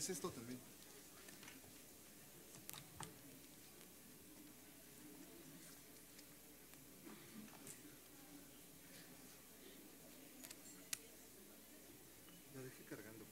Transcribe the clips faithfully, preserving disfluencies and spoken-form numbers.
es esto también. La dejé cargando.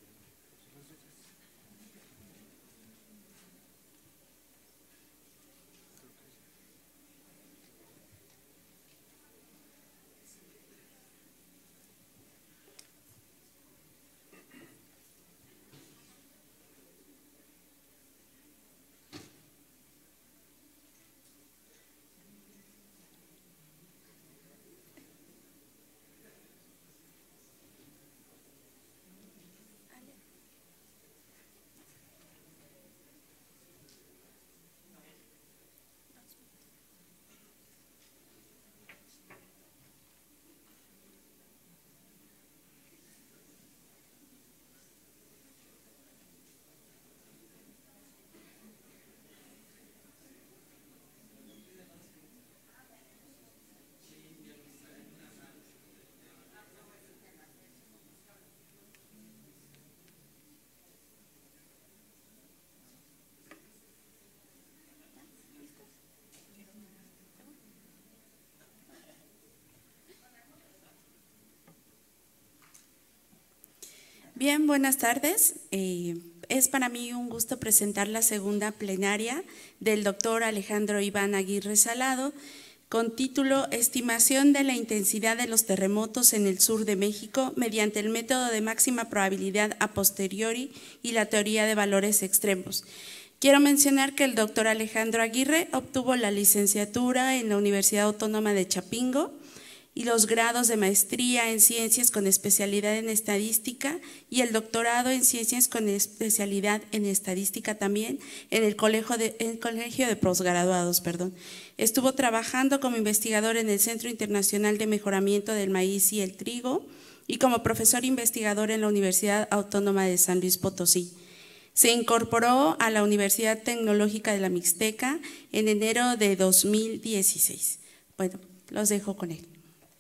Bien, buenas tardes. Eh, es para mí un gusto presentar la segunda plenaria del doctor Alejandro Iván Aguirre Salado, con título Estimación de la intensidad de los terremotos en el sur de México mediante el método de máxima probabilidad a posteriori y la teoría de valores extremos. Quiero mencionar que el doctor Alejandro Aguirre obtuvo la licenciatura en la Universidad Autónoma de Chapingo y los grados de maestría en ciencias con especialidad en estadística y el doctorado en ciencias con especialidad en estadística también en el Colegio de, en el colegio de Posgraduados. Perdón. Estuvo trabajando como investigador en el Centro Internacional de Mejoramiento del Maíz y el Trigo y como profesor investigador en la Universidad Autónoma de San Luis Potosí. Se incorporó a la Universidad Tecnológica de la Mixteca en enero de dos mil dieciséis. Bueno, los dejo con él.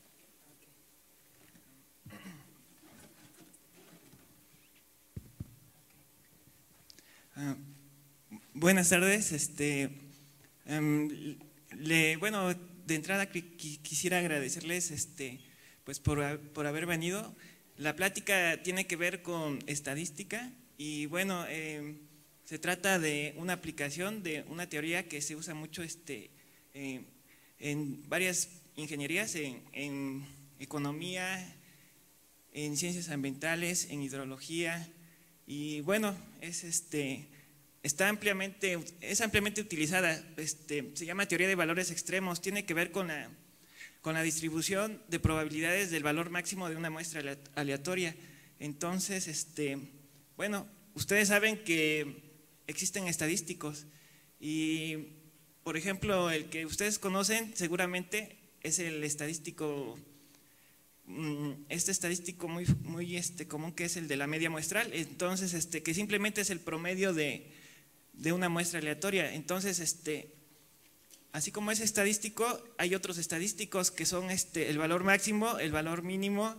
Uh, buenas tardes. Este, um, le, bueno, de entrada quisiera agradecerles este, pues por, por haber venido. La plática tiene que ver con estadística y bueno, eh, se trata de una aplicación de una teoría que se usa mucho este, eh, en varias ingenierías, en, en economía, en ciencias ambientales, en hidrología. Y bueno, es este, está ampliamente, es ampliamente utilizada, este, se llama teoría de valores extremos, tiene que ver con la, con la distribución de probabilidades del valor máximo de una muestra aleatoria. Entonces, este, bueno, ustedes saben que existen estadísticos y, por ejemplo, el que ustedes conocen seguramente es el estadístico. Este estadístico muy, muy este, común, que es el de la media muestral, entonces este, que simplemente es el promedio de, de una muestra aleatoria. Entonces, este, así como es estadístico, hay otros estadísticos que son este, el valor máximo, el valor mínimo,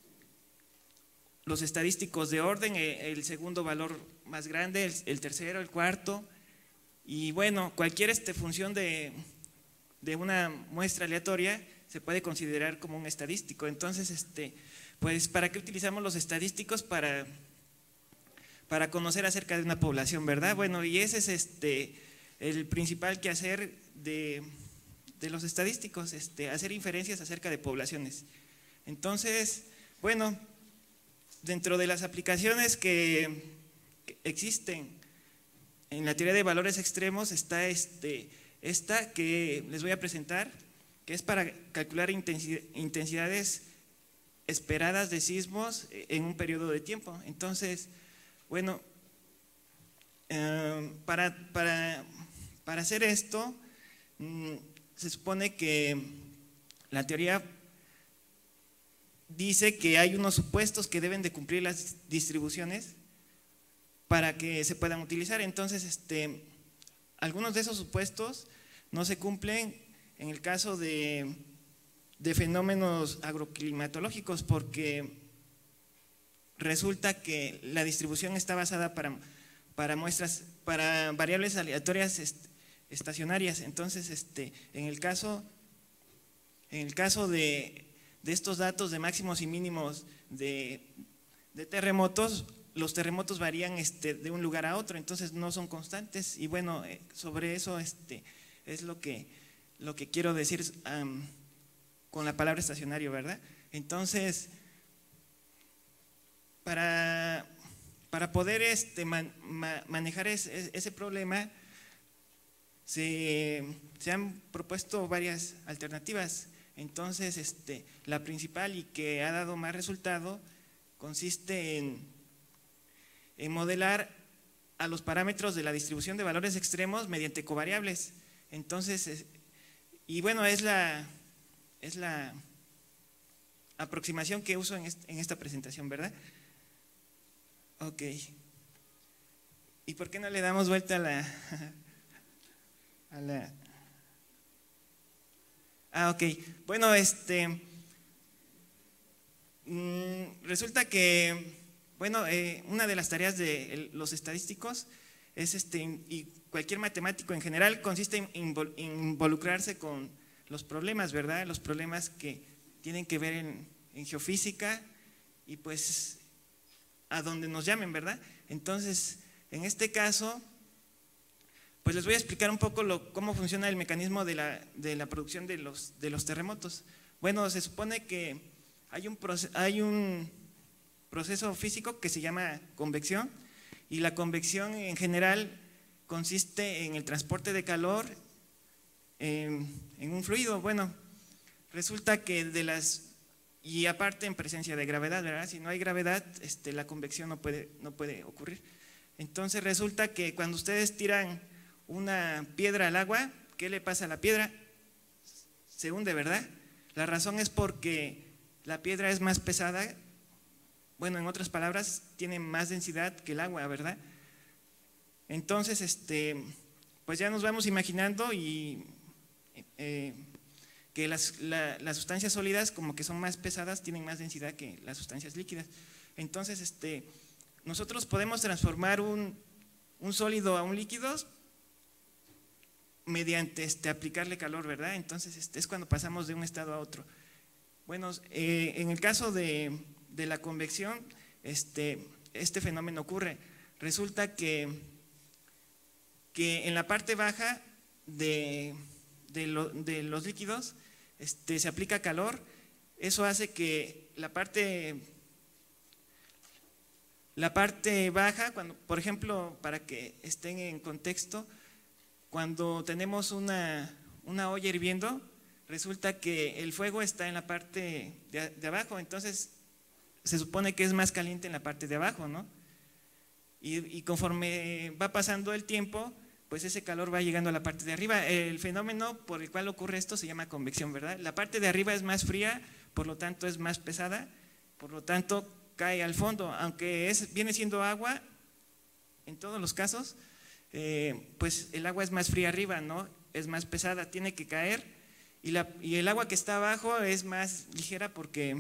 los estadísticos de orden, el segundo valor más grande, el, el tercero, el cuarto, y bueno, cualquier este, función de, de una muestra aleatoria se puede considerar como un estadístico. Entonces, este, pues, ¿para qué utilizamos los estadísticos? Para, para conocer acerca de una población, ¿verdad? Bueno, y ese es este, el principal quehacer de, de los estadísticos, este, hacer inferencias acerca de poblaciones. Entonces, bueno, dentro de las aplicaciones que, que existen en la teoría de valores extremos está este, esta que les voy a presentar, que es para calcular intensidades esperadas de sismos en un periodo de tiempo. Entonces, bueno, eh, para, para, para hacer esto, mmm, se supone que la teoría dice que hay unos supuestos que deben de cumplir las distribuciones para que se puedan utilizar. Entonces, este, algunos de esos supuestos no se cumplen en el caso de, de fenómenos agroclimatológicos, porque resulta que la distribución está basada para, para muestras, para variables aleatorias est, estacionarias. Entonces, este, en el caso, en el caso de, de estos datos de máximos y mínimos de, de terremotos, los terremotos varían este, de un lugar a otro, entonces no son constantes. Y bueno, eh, sobre eso este, es lo que, lo que quiero decir um, con la palabra estacionario, ¿verdad? Entonces, para, para poder este, man, ma, manejar ese, ese problema, se, se han propuesto varias alternativas. Entonces, este, la principal y que ha dado más resultado consiste en, en modelar a los parámetros de la distribución de valores extremos mediante covariables. Entonces, y bueno, es la, es la aproximación que uso en, este, en esta presentación, ¿verdad? Ok. ¿Y por qué no le damos vuelta a la… a la… Ah, ok. Bueno, este… Mmm, resulta que, bueno, eh, una de las tareas de el, los estadísticos es este, y cualquier matemático en general, consiste en invol, involucrarse con los problemas, ¿verdad? Los problemas que tienen que ver en, en geofísica y pues a donde nos llamen, ¿verdad? Entonces, en este caso, pues les voy a explicar un poco lo, cómo funciona el mecanismo de la, de la producción de los, de los terremotos. Bueno, se supone que hay un, proceso, hay un proceso físico que se llama convección, y la convección en general consiste en el transporte de calor en, en un fluido. Bueno, resulta que de las… y aparte en presencia de gravedad, ¿verdad? Si no hay gravedad, este, la convección no puede, no puede ocurrir. Entonces resulta que cuando ustedes tiran una piedra al agua, ¿qué le pasa a la piedra? Se hunde, ¿verdad? La razón es porque la piedra es más pesada, bueno, en otras palabras, tiene más densidad que el agua, ¿verdad? Entonces, este, pues ya nos vamos imaginando y… Eh, que las, la, las sustancias sólidas, como que son más pesadas, tienen más densidad que las sustancias líquidas. Entonces, este, nosotros podemos transformar un, un sólido a un líquido mediante este, aplicarle calor, ¿verdad? Entonces, este, es cuando pasamos de un estado a otro. Bueno, eh, en el caso de, de la convección, este, este fenómeno ocurre. Resulta que, que en la parte baja de, de, lo, de los líquidos, Este, se aplica calor. Eso hace que la parte, la parte baja, cuando, por ejemplo, para que estén en contexto, cuando tenemos una, una olla hirviendo, resulta que el fuego está en la parte de, de abajo, entonces se supone que es más caliente en la parte de abajo, ¿no? Y, y conforme va pasando el tiempo, pues ese calor va llegando a la parte de arriba. El fenómeno por el cual ocurre esto se llama convección, ¿verdad? La parte de arriba es más fría, por lo tanto es más pesada, por lo tanto cae al fondo. Aunque es, viene siendo agua, en todos los casos, eh, pues el agua es más fría arriba, ¿no? Es más pesada, tiene que caer, y, la, y el agua que está abajo es más ligera porque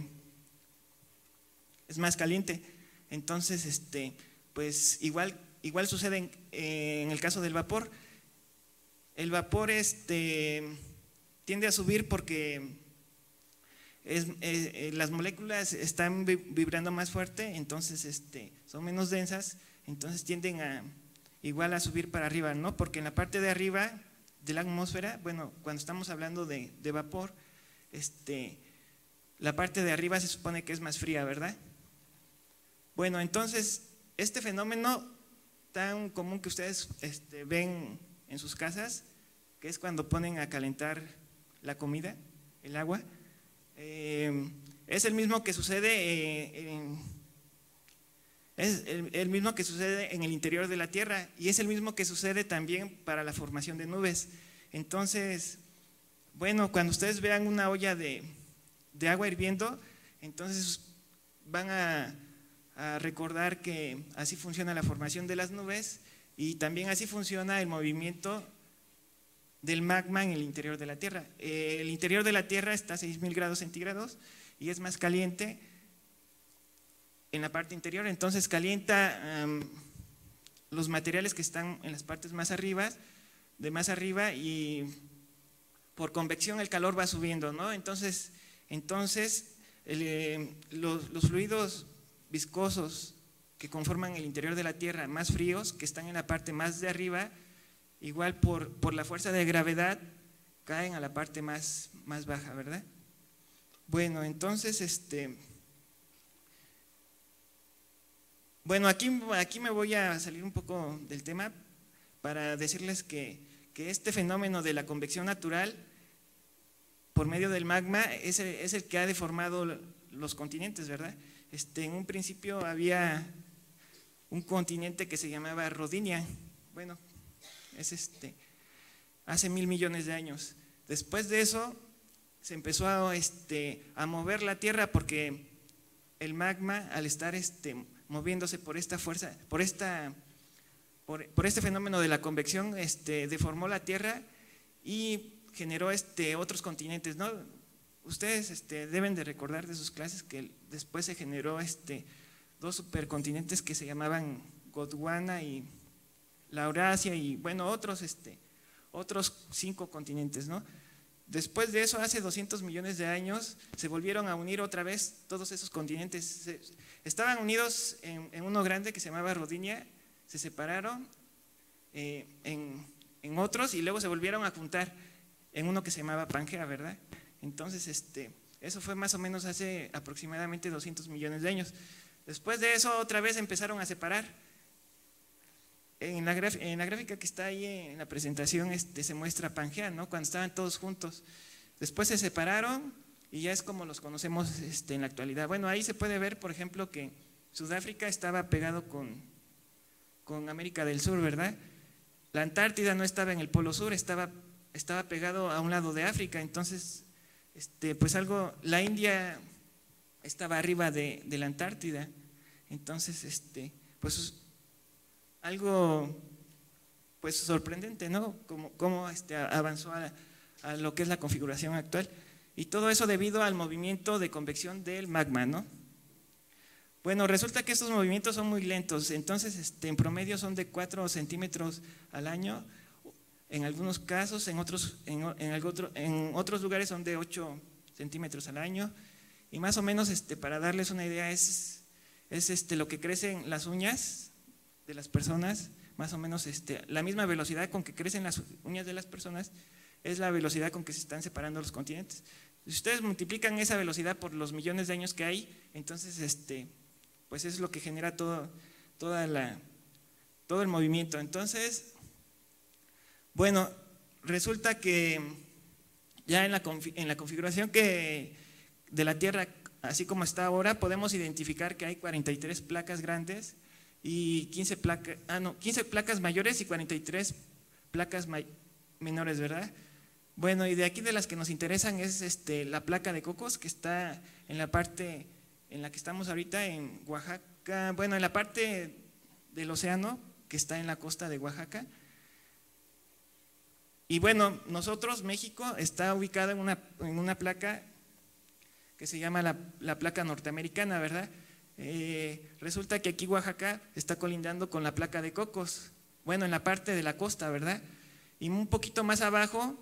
es más caliente. Entonces, este, pues igual… Igual sucede en, eh, en el caso del vapor. El vapor este, tiende a subir porque es, eh, las moléculas están vibrando más fuerte, entonces este, son menos densas, entonces tienden a igual a subir para arriba, ¿no? Porque en la parte de arriba de la atmósfera, bueno, cuando estamos hablando de, de vapor, este, la parte de arriba se supone que es más fría, ¿verdad? Bueno, entonces este fenómeno tan común que ustedes este, ven en sus casas, que es cuando ponen a calentar la comida, el agua, eh, es el mismo que sucede eh, en, es el, el mismo que sucede en el interior de la Tierra, y es el mismo que sucede también para la formación de nubes. Entonces, bueno, cuando ustedes vean una olla de, de agua hirviendo, entonces van a a recordar que así funciona la formación de las nubes, y también así funciona el movimiento del magma en el interior de la Tierra. Eh, el interior de la Tierra está a seis mil grados centígrados y es más caliente en la parte interior, entonces calienta um, los materiales que están en las partes más arriba, de más arriba, y por convección el calor va subiendo, ¿no? Entonces, entonces el, eh, los, los fluidos viscosos que conforman el interior de la Tierra, más fríos, que están en la parte más de arriba, igual por, por la fuerza de gravedad, caen a la parte más, más baja, ¿verdad? Bueno, entonces, este, bueno, aquí, aquí me voy a salir un poco del tema para decirles que, que este fenómeno de la convección natural por medio del magma es el, es el que ha deformado los continentes, ¿verdad? Este, en un principio había un continente que se llamaba Rodinia, bueno, es este, hace mil millones de años. Después de eso se empezó a, este, a mover la Tierra porque el magma, al estar este, moviéndose por esta fuerza, por, esta, por, por este fenómeno de la convección, este, deformó la Tierra y generó este, otros continentes, ¿no? Ustedes este, deben de recordar de sus clases que después se generó este, dos supercontinentes que se llamaban Gondwana y la Eurasia y bueno, otros, este, otros cinco continentes, ¿no? Después de eso, hace doscientos millones de años, se volvieron a unir otra vez todos esos continentes. Se, estaban unidos en, en uno grande que se llamaba Rodinia, se separaron eh, en, en otros y luego se volvieron a juntar en uno que se llamaba Pangea, ¿verdad? Entonces, este, eso fue más o menos hace aproximadamente doscientos millones de años. Después de eso, otra vez empezaron a separar. En la, en la gráfica que está ahí en la presentación este, se muestra Pangea, ¿no? Cuando estaban todos juntos. Después se separaron y ya es como los conocemos este, en la actualidad. Bueno, ahí se puede ver, por ejemplo, que Sudáfrica estaba pegado con, con América del Sur, ¿verdad? La Antártida no estaba en el Polo Sur, estaba, estaba pegado a un lado de África. Entonces, este, pues algo, la India estaba arriba de, de la Antártida. Entonces, este, pues algo pues sorprendente, ¿no? Cómo, cómo este, avanzó a, a lo que es la configuración actual. Y todo eso debido al movimiento de convección del magma, ¿no? Bueno, resulta que estos movimientos son muy lentos, entonces este, en promedio son de cuatro centímetros al año, en algunos casos, en otros, en, en, algo otro, en otros lugares son de ocho centímetros al año, y más o menos este, para darles una idea es, es este, lo que crecen las uñas de las personas, más o menos este, la misma velocidad con que crecen las uñas de las personas es la velocidad con que se están separando los continentes. Si ustedes multiplican esa velocidad por los millones de años que hay, entonces este, pues es lo que genera todo, toda la, todo el movimiento. Entonces, bueno, resulta que ya en la, en la configuración que, de la Tierra, así como está ahora, podemos identificar que hay cuarenta y tres placas grandes y quince, placa, ah, no, quince placas mayores y cuarenta y tres placas menores, ¿verdad? Bueno, y de aquí de las que nos interesan es este, la placa de Cocos, que está en la parte en la que estamos ahorita en Oaxaca, bueno, en la parte del océano que está en la costa de Oaxaca. Y bueno, nosotros, México, está ubicado en una, en una placa que se llama la, la placa norteamericana, ¿verdad? Eh, resulta que aquí Oaxaca está colindando con la placa de Cocos, bueno, en la parte de la costa, ¿verdad? Y un poquito más abajo,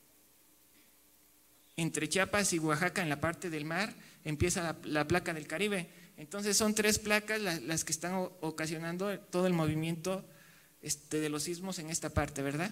entre Chiapas y Oaxaca, en la parte del mar, empieza la, la placa del Caribe. Entonces son tres placas las, las que están ocasionando todo el movimiento este, de los sismos en esta parte, ¿verdad?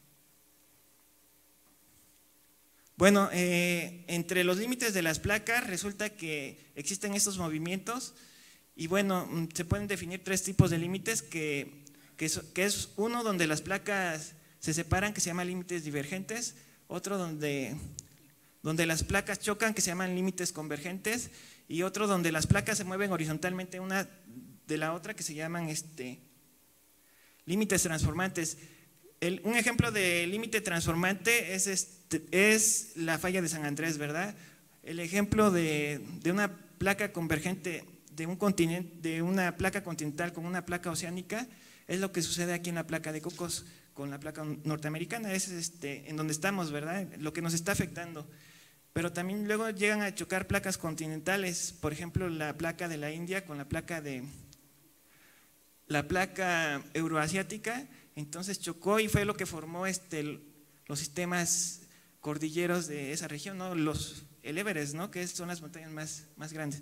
Bueno, eh, entre los límites de las placas resulta que existen estos movimientos y bueno, se pueden definir tres tipos de límites que, que, es, que es uno donde las placas se separan, que se llama límites divergentes, otro donde, donde las placas chocan, que se llaman límites convergentes, y otro donde las placas se mueven horizontalmente una de la otra, que se llaman este, límites transformantes. El, un ejemplo de límite transformante es, este, es la falla de San Andrés, ¿verdad? El ejemplo de, de una placa convergente de, un continente, de una placa continental con una placa oceánica es lo que sucede aquí en la placa de Cocos con la placa norteamericana, es este, en donde estamos, ¿verdad? Lo que nos está afectando. Pero también luego llegan a chocar placas continentales, por ejemplo la placa de la India con la placa de, la placa euroasiática, entonces chocó y fue lo que formó este, los sistemas cordilleros de esa región, ¿no? Los, el Everest, ¿no? Que son las montañas más, más grandes.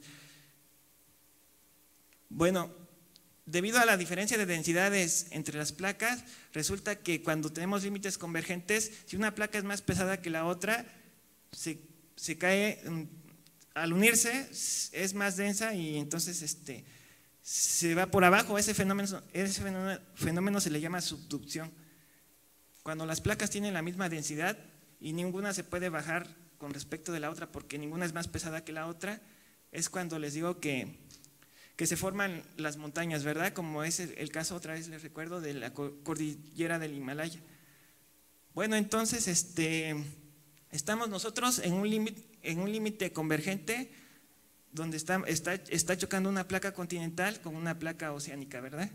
Bueno, debido a la diferencia de densidades entre las placas, resulta que cuando tenemos límites convergentes, si una placa es más pesada que la otra, se, se cae, al unirse es más densa y entonces este, se va por abajo. Ese fenómeno, ese fenómeno, fenómeno se le llama subducción. Cuando las placas tienen la misma densidad y ninguna se puede bajar con respecto de la otra porque ninguna es más pesada que la otra, es cuando les digo que, que se forman las montañas, ¿verdad? Como es el, el caso, otra vez les recuerdo, de la cordillera del Himalaya. Bueno, entonces este, estamos nosotros en un límite en un límite convergente donde está, está, está chocando una placa continental con una placa oceánica, ¿verdad?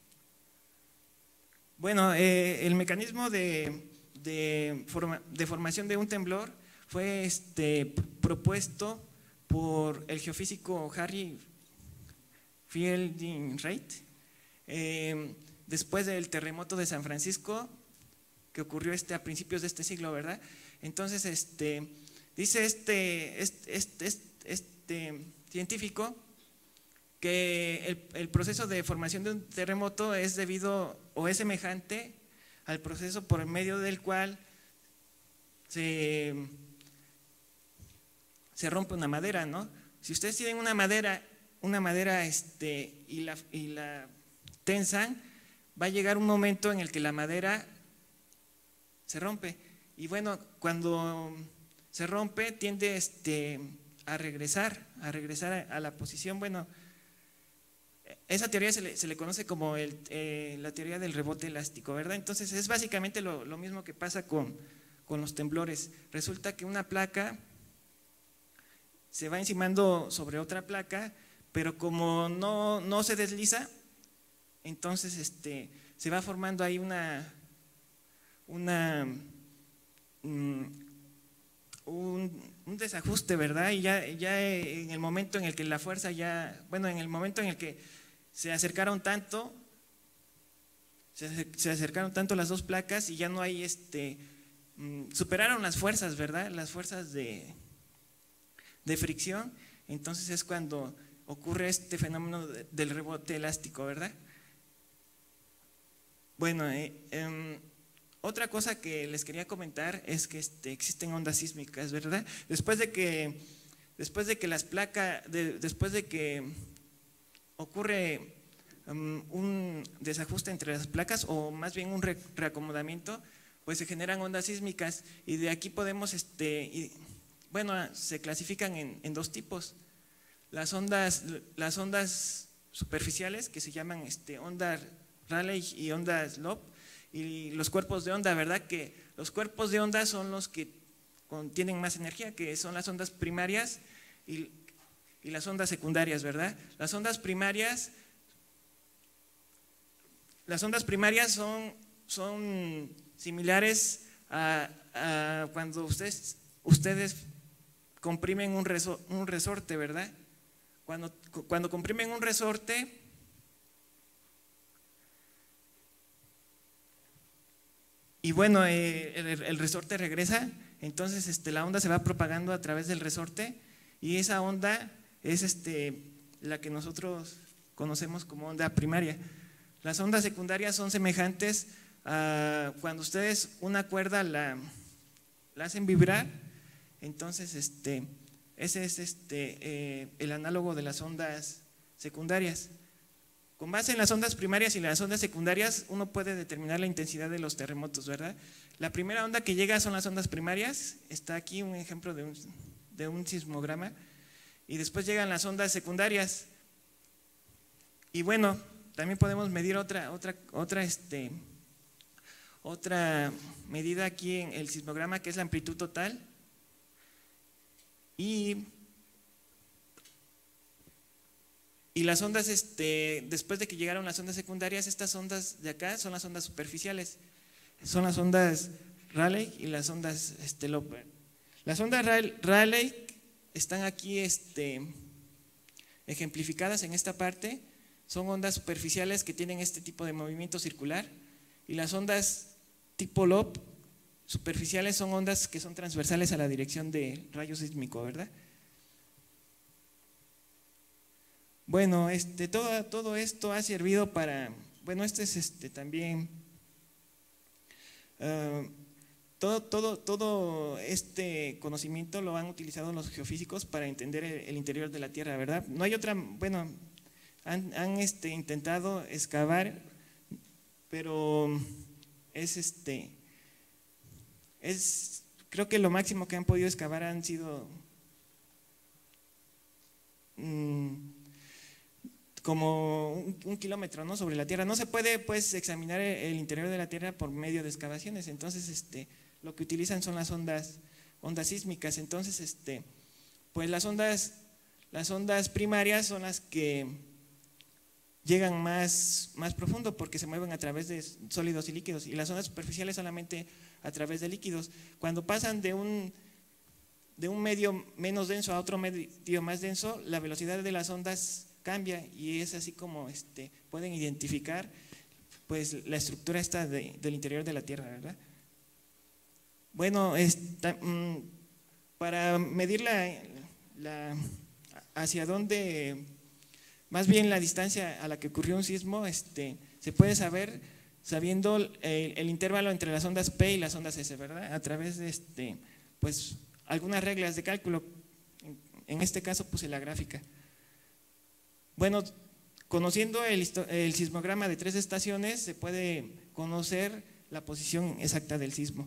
Bueno, eh, el mecanismo de, de, forma, de formación de un temblor fue este, propuesto por el geofísico Harry Fielding Wright eh, después del terremoto de San Francisco que ocurrió este, a principios de este siglo, ¿verdad? Entonces, este, dice este, este, este, este, este científico que el, el proceso de formación de un terremoto es debido o es semejante al proceso por medio del cual se, se rompe una madera, ¿no? Si ustedes tienen una madera, una madera este, y, la, y la tensan, va a llegar un momento en el que la madera se rompe. Y bueno, cuando se rompe tiende este, a regresar, a regresar a, a la posición. Bueno, esa teoría se le, se le conoce como el, eh, la teoría del rebote elástico, ¿verdad? Entonces es básicamente lo, lo mismo que pasa con, con los temblores. Resulta que una placa se va encimando sobre otra placa, pero como no, no se desliza, entonces este, se va formando ahí una, una um, un, un desajuste, ¿verdad? Y ya, ya en el momento en el que la fuerza ya, bueno, en el momento en el que se acercaron tanto, se, se acercaron tanto las dos placas y ya no hay este, um, superaron las fuerzas, ¿verdad? Las fuerzas de, de fricción, entonces es cuando ocurre este fenómeno de, del rebote elástico, ¿verdad? Bueno, eh, eh, otra cosa que les quería comentar es que este, existen ondas sísmicas, ¿verdad? Después de que, después de que las placas, de, después de que ocurre um, un desajuste entre las placas o más bien un re, reacomodamiento, pues se generan ondas sísmicas y de aquí podemos, este, y, bueno, se clasifican en, en dos tipos. Las ondas, las ondas superficiales que se llaman este, ondas Rayleigh y ondas Loeb, y los cuerpos de onda, ¿verdad? Que los cuerpos de onda son los que contienen más energía, que son las ondas primarias y, y las ondas secundarias, ¿verdad? Las ondas primarias, las ondas primarias son, son similares a, a cuando ustedes, ustedes comprimen un, resor, un resorte, ¿verdad? Cuando, cuando comprimen un resorte, y bueno, eh, el, el resorte regresa, entonces este, la onda se va propagando a través del resorte y esa onda es este, la que nosotros conocemos como onda primaria. Las ondas secundarias son semejantes a cuando ustedes una cuerda la, la hacen vibrar, entonces este, ese es este, eh, el análogo de las ondas secundarias. Con base en las ondas primarias y las ondas secundarias, uno puede determinar la intensidad de los terremotos, ¿verdad? La primera onda que llega son las ondas primarias, está aquí un ejemplo de un, de un sismograma, y después llegan las ondas secundarias. Y bueno, también podemos medir otra, otra, otra, este, otra medida aquí en el sismograma, que es la amplitud total. Y Y las ondas, este, después de que llegaron las ondas secundarias, estas ondas de acá son las ondas superficiales, son las ondas Rayleigh y las ondas este, Loeb. Las ondas Rayleigh están aquí este, ejemplificadas en esta parte son ondas superficiales que tienen este tipo de movimiento circular, y las ondas tipo lob superficiales son ondas que son transversales a la dirección de rayo sísmico, ¿verdad? Bueno, este, todo, todo esto ha servido para, bueno, este es este también, uh, todo, todo, todo este conocimiento lo han utilizado los geofísicos para entender el, el interior de la Tierra, ¿verdad? No hay otra, bueno, han, han este, intentado excavar, pero es este, es, creo que lo máximo que han podido excavar han sido mmm, como un, un kilómetro, ¿no?, sobre la Tierra. No se puede pues examinar el, el interior de la Tierra por medio de excavaciones, entonces este, lo que utilizan son las ondas, ondas sísmicas. Entonces este, pues las ondas, las ondas primarias son las que llegan más, más profundo porque se mueven a través de sólidos y líquidos, y las ondas superficiales solamente a través de líquidos. Cuando pasan de un, de un medio menos denso a otro medio más denso, la velocidad de las ondas cambia, y es así como este, pueden identificar pues la estructura esta de, del interior de la Tierra, ¿verdad? Bueno, esta, mmm, para medir la, la, hacia dónde, más bien la distancia a la que ocurrió un sismo, este, se puede saber sabiendo el, el intervalo entre las ondas P y las ondas S, ¿verdad? A través de este, pues, algunas reglas de cálculo. En, en este caso puse la gráfica. Bueno, conociendo el, el sismograma de tres estaciones, se puede conocer la posición exacta del sismo.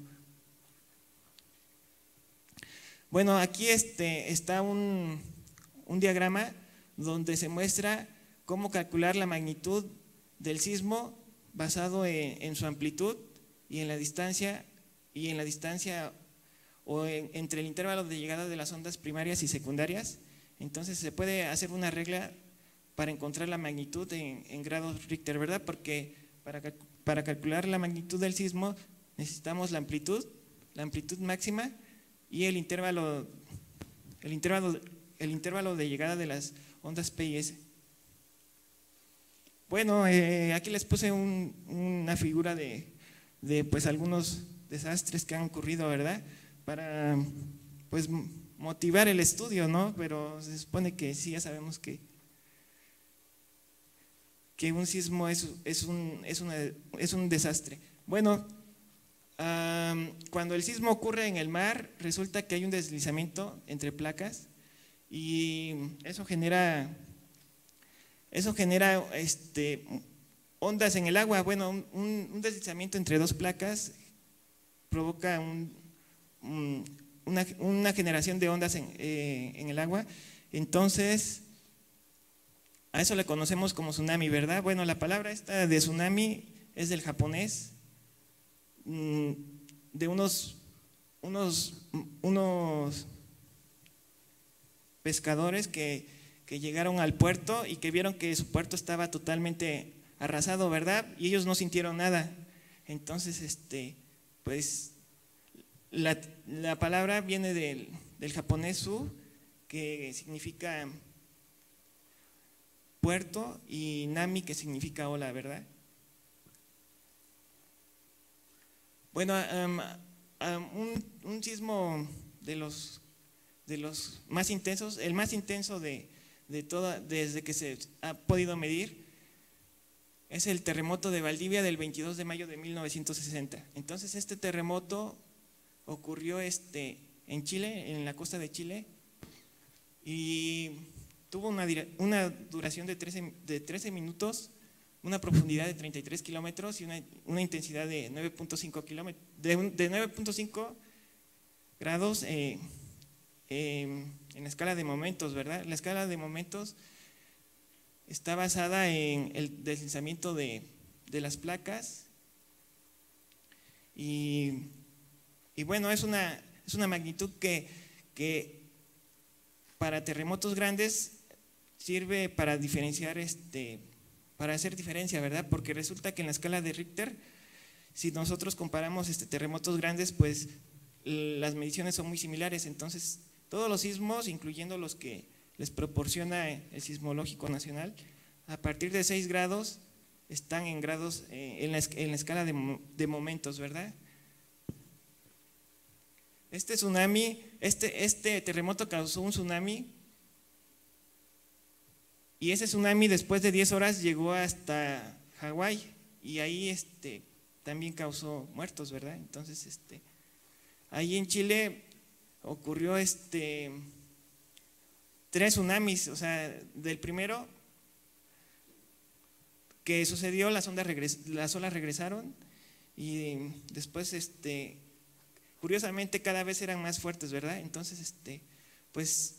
Bueno, aquí este, está un, un diagrama donde se muestra cómo calcular la magnitud del sismo basado en, en su amplitud y en la distancia, y en la distancia o en, entre el intervalo de llegada de las ondas primarias y secundarias. Entonces se puede hacer una regla para encontrar la magnitud en, en grados Richter, ¿verdad? Porque para, para calcular la magnitud del sismo necesitamos la amplitud, la amplitud máxima y el intervalo, el intervalo, el intervalo de llegada de las ondas P y S. Bueno, eh, aquí les puse un, una figura de, de pues algunos desastres que han ocurrido, ¿verdad? Para pues motivar el estudio, ¿no? Pero se supone que sí, ya sabemos que que un sismo es, es, un, es, una, es un desastre. Bueno, um, cuando el sismo ocurre en el mar, resulta que hay un deslizamiento entre placas, y eso genera, eso genera este, ondas en el agua. Bueno, un, un deslizamiento entre dos placas provoca un, un, una, una generación de ondas en, eh, en el agua. Entonces, a eso le conocemos como tsunami, ¿verdad? Bueno, la palabra esta de tsunami es del japonés, de unos, unos, unos pescadores que, que llegaron al puerto y que vieron que su puerto estaba totalmente arrasado, ¿verdad? Y ellos no sintieron nada. Entonces, este, pues, la, la palabra viene del, del japonés su, que significa puerto, y nami, que significa ola, ¿verdad? Bueno, um, um, un, un sismo de los, de los más intensos, el más intenso de, de toda, desde que se ha podido medir, es el terremoto de Valdivia del veintidós de mayo de mil novecientos sesenta. Entonces, este terremoto ocurrió este, en Chile, en la costa de Chile, y tuvo una, una duración de trece, de trece minutos, una profundidad de treinta y tres kilómetros y una, una intensidad de nueve punto cinco kilómetros, de, de nueve punto cinco grados eh, eh, en la escala de momentos, ¿verdad? La escala de momentos está basada en el deslizamiento de, de las placas, y, y bueno, es una, es una magnitud que, que para terremotos grandes sirve para diferenciar, este, para hacer diferencia, ¿verdad? Porque resulta que en la escala de Richter, si nosotros comparamos este, terremotos grandes, pues las mediciones son muy similares. Entonces, todos los sismos, incluyendo los que les proporciona el Sismológico Nacional, a partir de seis grados están en grados eh, en, la, en la escala de, de momentos, ¿verdad? Este tsunami, este, este terremoto causó un tsunami y ese tsunami después de diez horas llegó hasta Hawái y ahí este, también causó muertos, ¿verdad? Entonces, este, ahí en Chile ocurrió este, tres tsunamis, o sea, del primero que sucedió, las, ondas regres, las olas regresaron y después, este, curiosamente, cada vez eran más fuertes, ¿verdad? Entonces, este, pues,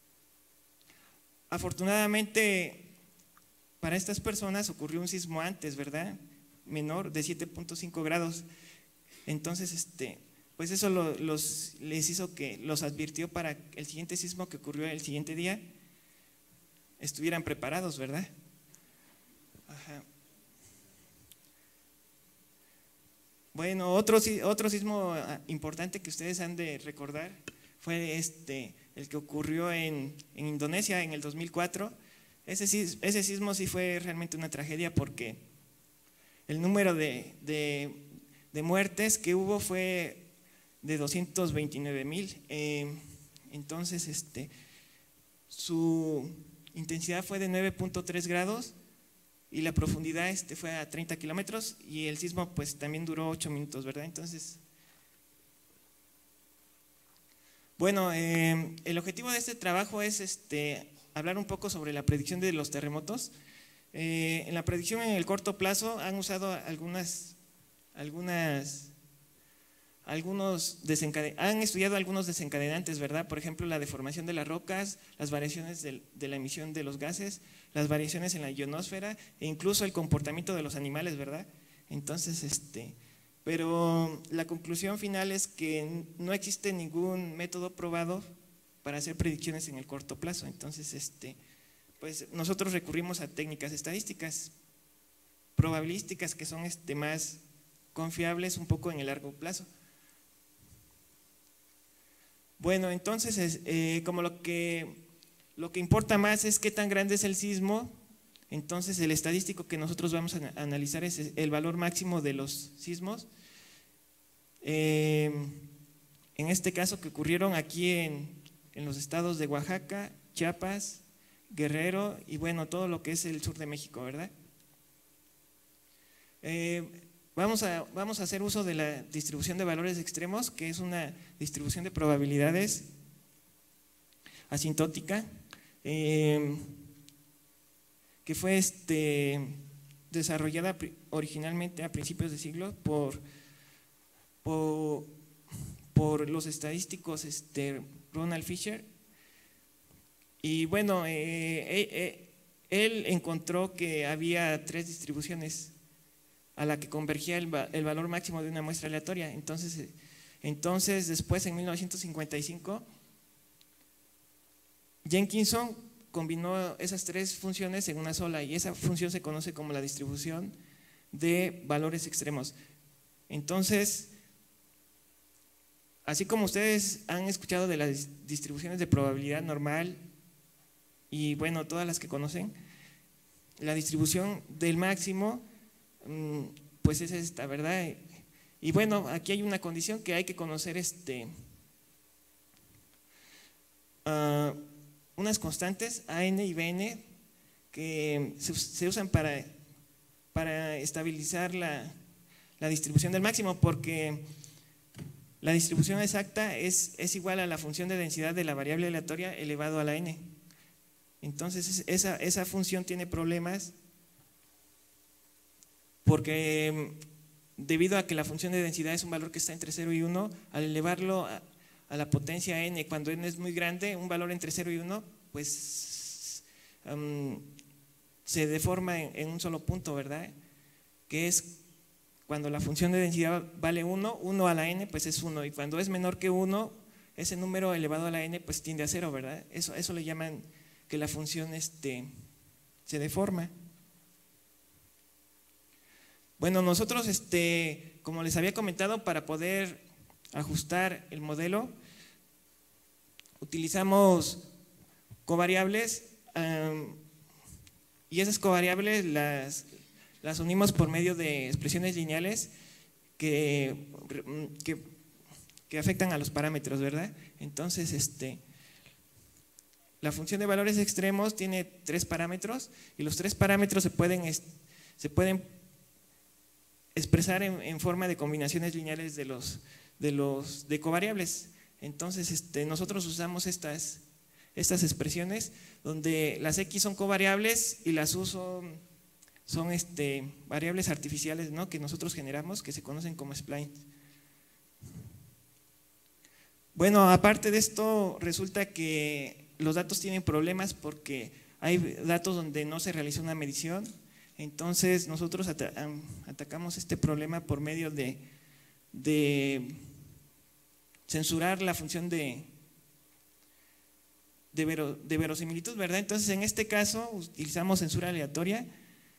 afortunadamente para estas personas ocurrió un sismo antes, ¿verdad? Menor, de siete punto cinco grados. Entonces, este, pues eso lo, los, les hizo que los advirtió para el siguiente sismo que ocurrió el siguiente día, estuvieran preparados, ¿verdad? Ajá. Bueno, otro, otro sismo importante que ustedes han de recordar fue este, el que ocurrió en, en Indonesia en el dos mil cuatro. Ese, ese sismo sí fue realmente una tragedia porque el número de, de, de muertes que hubo fue de doscientos veintinueve mil. Eh, entonces, este, su intensidad fue de nueve punto tres grados y la profundidad este, fue a treinta kilómetros y el sismo pues también duró ocho minutos, ¿verdad? Entonces, bueno, eh, el objetivo de este trabajo es este, hablar un poco sobre la predicción de los terremotos. Eh, en la predicción en el corto plazo han usado algunas, algunas, algunos han estudiado algunos desencadenantes, ¿verdad? Por ejemplo, la deformación de las rocas, las variaciones de, de la emisión de los gases, las variaciones en la ionosfera e incluso el comportamiento de los animales, ¿verdad? Entonces, este, pero la conclusión final es que no existe ningún método probado para hacer predicciones en el corto plazo. Entonces, este, pues nosotros recurrimos a técnicas estadísticas, probabilísticas, que son este, más confiables un poco en el largo plazo. Bueno, entonces, eh, como lo que, lo que importa más es qué tan grande es el sismo, entonces el estadístico que nosotros vamos a analizar es el valor máximo de los sismos. Eh, en este caso que ocurrieron aquí en, en los estados de Oaxaca, Chiapas, Guerrero y bueno, todo lo que es el sur de México, ¿verdad? Eh, vamos, a, vamos a hacer uso de la distribución de valores extremos, que es una distribución de probabilidades asintótica, eh, que fue este, desarrollada originalmente a principios de siglo por, por, por los estadísticos este, Ronald Fisher. Y bueno, eh, eh, él encontró que había tres distribuciones a la que convergía el, el valor máximo de una muestra aleatoria. Entonces, entonces, después en mil novecientos cincuenta y cinco, Jenkinson combinó esas tres funciones en una sola y esa función se conoce como la distribución de valores extremos. Entonces, así como ustedes han escuchado de las distribuciones de probabilidad normal y bueno, todas las que conocen, la distribución del máximo pues es esta, ¿verdad? Y bueno, aquí hay una condición que hay que conocer este, uh, unas constantes A N y B N que se, se usan para, para estabilizar la, la distribución del máximo, porque la distribución exacta es, es igual a la función de densidad de la variable aleatoria elevado a la n. Entonces esa, esa función tiene problemas porque debido a que la función de densidad es un valor que está entre cero y uno, al elevarlo a, a la potencia n, cuando n es muy grande, un valor entre cero y uno, pues um, se deforma en, en un solo punto, ¿verdad? Que es cuando la función de densidad vale uno, uno a la n, pues es uno, y cuando es menor que uno, ese número elevado a la n, pues tiende a cero, ¿verdad? Eso, eso le llaman que la función este, se deforma. Bueno, nosotros, este, como les había comentado, para poder ajustar el modelo, utilizamos covariables um, y esas covariables las, las unimos por medio de expresiones lineales que, que, que afectan a los parámetros, ¿verdad? Entonces, este, la función de valores extremos tiene tres parámetros y los tres parámetros se pueden, se pueden expresar en, en forma de combinaciones lineales de los de los de covariables. Entonces, este, nosotros usamos estas, estas expresiones donde las X son covariables y las U son, son este, variables artificiales, ¿no?, que nosotros generamos, que se conocen como splines. Bueno, aparte de esto, resulta que los datos tienen problemas porque hay datos donde no se realiza una medición. Entonces nosotros atacamos este problema por medio de, de censurar la función de, de, vero, de verosimilitud, ¿verdad? Entonces en este caso utilizamos censura aleatoria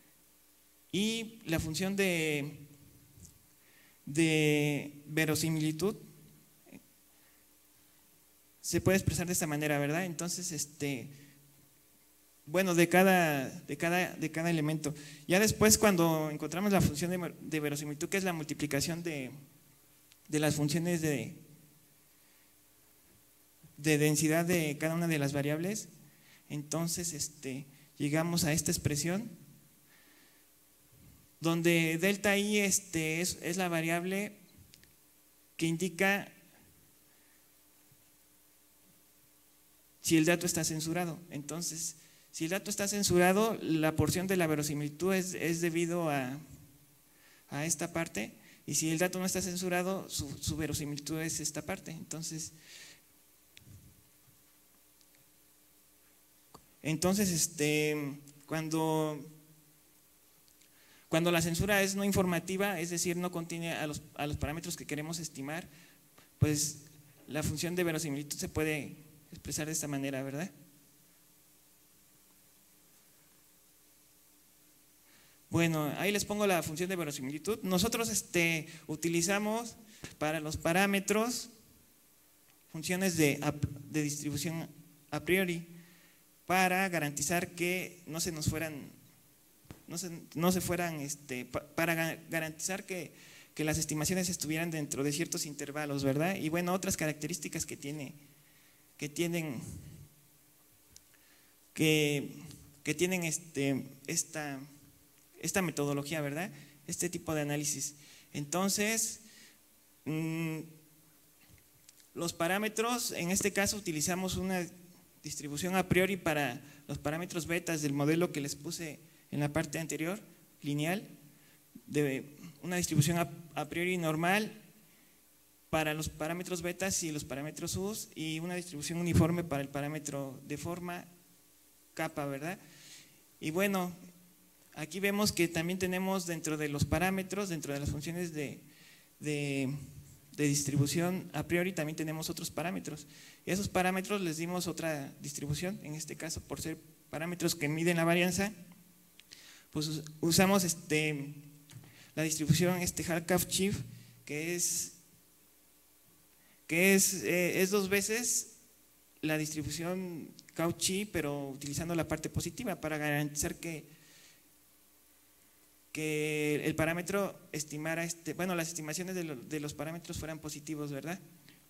y la función de, de verosimilitud se puede expresar de esta manera, ¿verdad? Entonces, este, bueno, de cada, de cada, de cada elemento. Ya después, cuando encontramos la función de, de verosimilitud, que es la multiplicación de, de las funciones de, de densidad de cada una de las variables, entonces este, llegamos a esta expresión, donde delta i este, es, es la variable que indica si el dato está censurado. Entonces, si el dato está censurado, la porción de la verosimilitud es, es debido a, a esta parte, y si el dato no está censurado, su, su verosimilitud es esta parte. Entonces, entonces este, cuando, cuando la censura es no informativa, es decir, no contiene a los, a los parámetros que queremos estimar, pues la función de verosimilitud se puede expresar de esta manera, ¿verdad? Bueno, ahí les pongo la función de verosimilitud. Nosotros este, utilizamos para los parámetros funciones de, de distribución a priori para garantizar que no se nos fueran, no se, no se fueran, este, para garantizar que, que las estimaciones estuvieran dentro de ciertos intervalos, ¿verdad? Y bueno, otras características que tiene que tienen que, que tienen este, esta, esta metodología, ¿verdad? Este tipo de análisis. Entonces, mmm, los parámetros, en este caso utilizamos una distribución a priori para los parámetros betas del modelo que les puse en la parte anterior, lineal, de una distribución a, a priori normal para los parámetros betas y los parámetros us, y una distribución uniforme para el parámetro de forma kappa, ¿verdad? Y bueno, aquí vemos que también tenemos dentro de los parámetros, dentro de las funciones de, de, de distribución a priori, también tenemos otros parámetros. Y a esos parámetros les dimos otra distribución, en este caso por ser parámetros que miden la varianza, pues usamos este, la distribución este Half-Schiff, que es que es, eh, es dos veces la distribución Cauchy, pero utilizando la parte positiva para garantizar que, que el parámetro estimara, este, bueno, las estimaciones de, lo, de los parámetros fueran positivos, ¿verdad?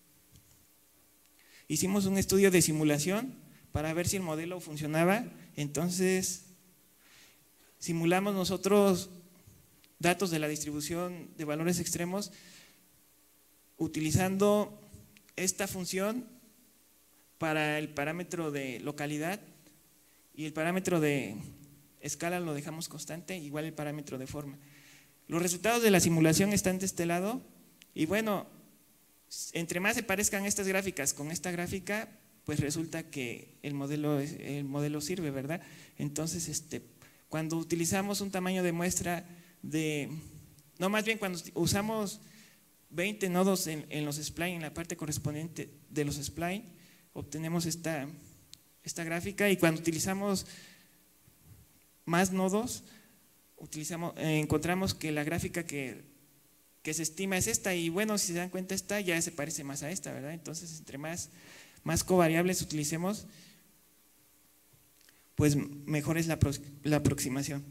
Hicimos un estudio de simulación para ver si el modelo funcionaba. Entonces, simulamos nosotros datos de la distribución de valores extremos utilizando esta función para el parámetro de localidad, y el parámetro de escala lo dejamos constante, igual el parámetro de forma. Los resultados de la simulación están de este lado, y bueno, entre más se parezcan estas gráficas con esta gráfica, pues resulta que el modelo, el modelo sirve, ¿verdad? Entonces, este, cuando utilizamos un tamaño de muestra de, no, más bien cuando usamos veinte nodos en, en los spline, en la parte correspondiente de los spline, obtenemos esta, esta gráfica, y cuando utilizamos más nodos, utilizamos, eh, encontramos que la gráfica que, que se estima es esta, y bueno, si se dan cuenta, esta ya se parece más a esta, ¿verdad? Entonces, entre más, más covariables utilicemos, pues mejor es la, la aproximación.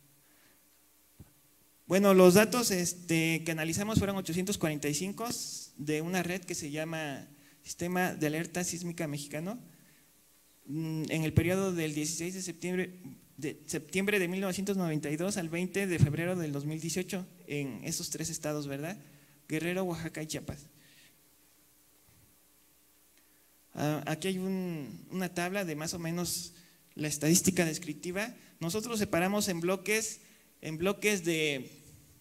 Bueno, los datos este, que analizamos fueron ochocientos cuarenta y cinco de una red que se llama Sistema de Alerta Sísmica Mexicano, en el periodo del dieciséis de septiembre de, septiembre de mil novecientos noventa y dos al veinte de febrero del dos mil dieciocho, en esos tres estados, ¿verdad? Guerrero, Oaxaca y Chiapas. Uh, aquí hay un, una tabla de más o menos la estadística descriptiva. Nosotros separamos en bloques, en bloques de,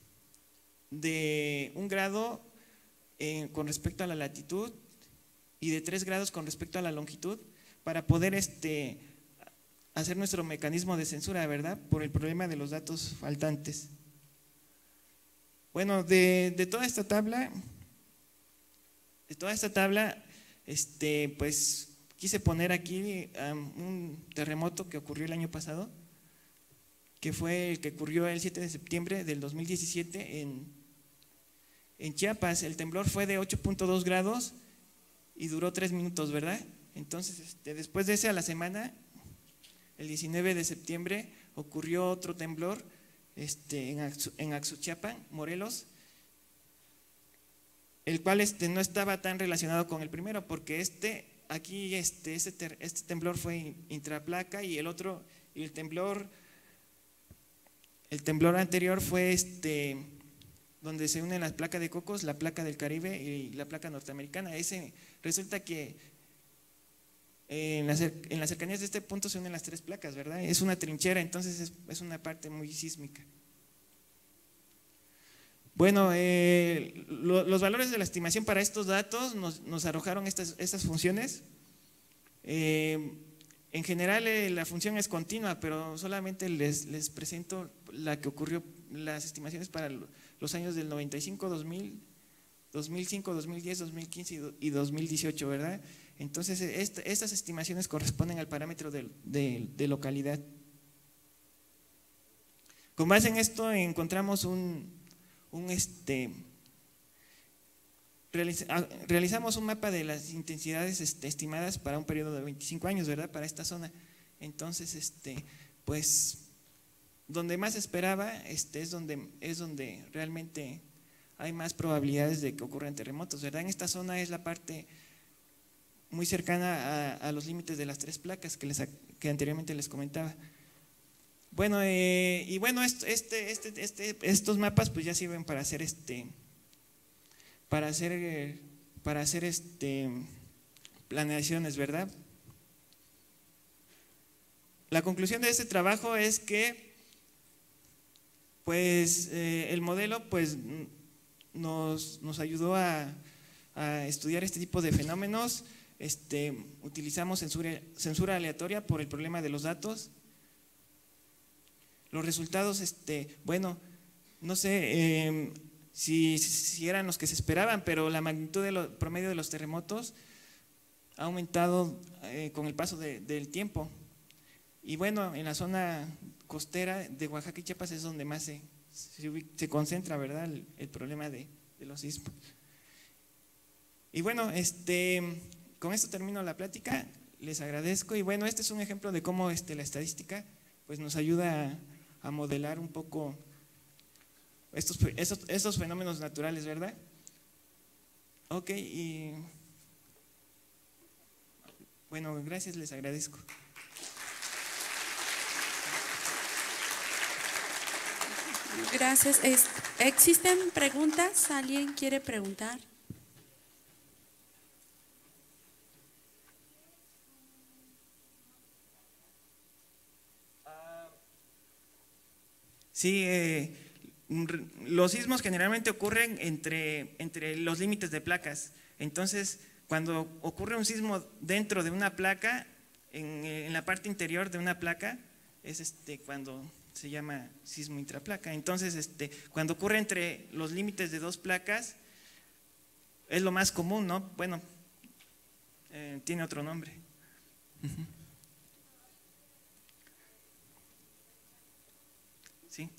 de un grado eh, con respecto a la latitud y de tres grados con respecto a la longitud, para poder este, hacer nuestro mecanismo de censura, ¿verdad? Por el problema de los datos faltantes. Bueno, de, de toda esta tabla, de toda esta tabla, este, pues quise poner aquí um, un terremoto que ocurrió el año pasado, que fue el que ocurrió el siete de septiembre del dos mil diecisiete en, en Chiapas. El temblor fue de ocho punto dos grados y duró tres minutos, ¿verdad? Entonces, este, después de ese, a la semana, el diecinueve de septiembre, ocurrió otro temblor este, en, Axu, en Axuchiapan, Morelos, el cual este, no estaba tan relacionado con el primero, porque este, aquí este, este, ter, este temblor fue intraplaca y el otro, y el temblor, el temblor anterior fue este, donde se unen las placas de Cocos, la placa del Caribe y la placa norteamericana. Ese resulta que En las, en las cercanías de este punto se unen las tres placas, ¿verdad? Es una trinchera, entonces es, es una parte muy sísmica. Bueno, eh, lo, los valores de la estimación para estos datos nos, nos arrojaron estas, estas funciones. Eh, en general eh, la función es continua, pero solamente les, les presento la que ocurrió, las estimaciones para los años del noventa y cinco, dos mil, dos mil cinco, dos mil diez, dos mil quince y dos mil dieciocho, ¿verdad? Entonces, esta, estas estimaciones corresponden al parámetro de, de, de localidad. Con base en esto encontramos un, un este, realiza, realizamos un mapa de las intensidades este, estimadas para un periodo de veinticinco años, ¿verdad? Para esta zona. Entonces, este, pues, donde más esperaba este, es, donde, es donde realmente hay más probabilidades de que ocurran terremotos, ¿verdad? En esta zona es la parte muy cercana a, a los límites de las tres placas que, les, que anteriormente les comentaba. Bueno, eh, y bueno, este, este, este, este, estos mapas pues ya sirven para hacer este, para hacer, para hacer este, planeaciones, ¿verdad? La conclusión de este trabajo es que pues eh, el modelo pues nos, nos ayudó a, a estudiar este tipo de fenómenos. Este, utilizamos censura, censura aleatoria por el problema de los datos. Los resultados, este, bueno, no sé eh, si, si eran los que se esperaban, pero la magnitud de lo, promedio de los terremotos ha aumentado eh, con el paso de, del tiempo. Y bueno, en la zona costera de Oaxaca y Chiapas es donde más se, se, se concentra, ¿verdad?, el, el problema de, de los sismos. Y bueno, este… con esto termino la plática, les agradezco y bueno, este es un ejemplo de cómo este, la estadística pues, nos ayuda a, a modelar un poco estos, estos, estos fenómenos naturales, ¿verdad? Ok, y bueno, gracias, les agradezco. Gracias. ¿Existen preguntas? ¿Alguien quiere preguntar? Sí, eh, los sismos generalmente ocurren entre, entre los límites de placas. Entonces, cuando ocurre un sismo dentro de una placa, en, en la parte interior de una placa, es este, cuando se llama sismo intraplaca. Entonces, este, cuando ocurre entre los límites de dos placas, es lo más común, ¿no? Bueno, eh, tiene otro nombre. Uh-huh. Sí.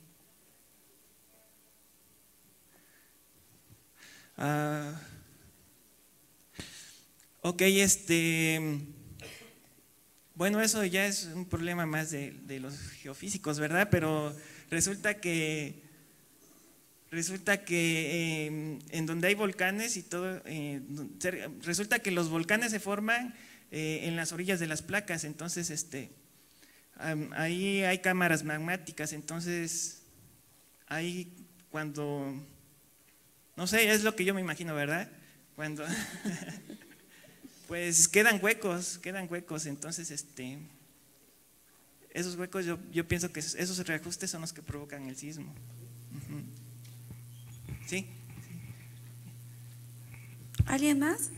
Uh, ok, este… bueno, eso ya es un problema más de, de los geofísicos, ¿verdad? Pero resulta que, resulta que eh, en donde hay volcanes y todo, eh, resulta que los volcanes se forman eh, en las orillas de las placas, entonces este, um, ahí hay cámaras magmáticas, entonces ahí cuando, no sé, es lo que yo me imagino, ¿verdad? Cuando… Pues quedan huecos, quedan huecos, entonces este, esos huecos yo, yo pienso que esos reajustes son los que provocan el sismo. Uh-huh. ¿Sí? ¿Alguien más?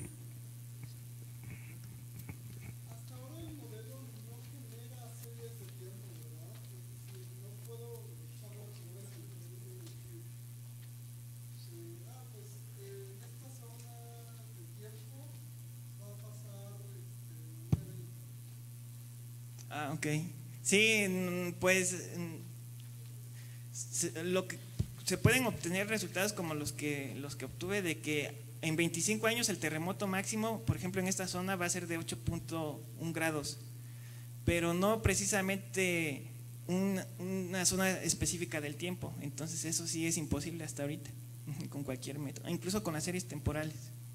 Ah, ok. Sí, pues lo que se pueden obtener resultados como los que los que obtuve de que en veinticinco años el terremoto máximo, por ejemplo, en esta zona va a ser de ocho punto uno grados, pero no precisamente un, una zona específica del tiempo. Entonces eso sí es imposible hasta ahorita con cualquier método, incluso con las series temporales.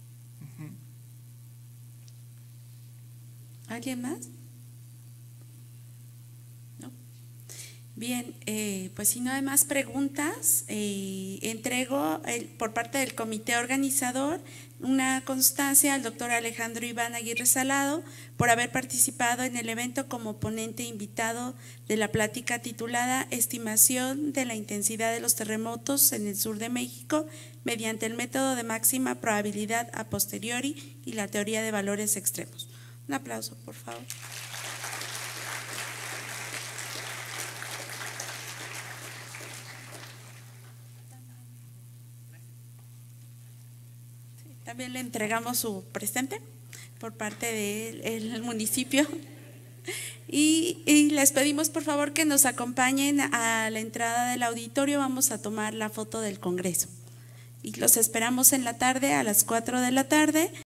¿Alguien más? Bien, eh, pues si no hay más preguntas, eh, entrego el, por parte del comité organizador una constancia al doctor Alejandro Iván Aguirre Salado por haber participado en el evento como ponente invitado de la plática titulada Estimación de la intensidad de los terremotos en el sur de México mediante el método de máxima probabilidad a posteriori y la teoría de valores extremos. Un aplauso, por favor. También le entregamos su presente por parte del municipio y, y les pedimos por favor que nos acompañen a la entrada del auditorio. Vamos a tomar la foto del Congreso y los esperamos en la tarde a las cuatro de la tarde.